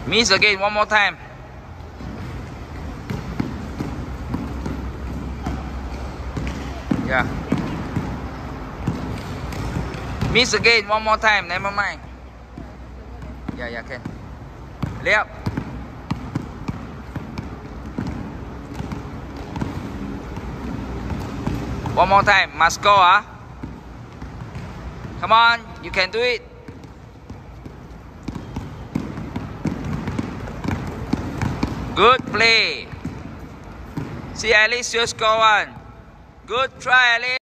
Miss again, one more time. Yeah. Miss again, one more time, never mind. Yeah, can. Left. One more time, must go, huh? Come on, you can do it. Good play. See, Alice, just go on. Good try, Alice.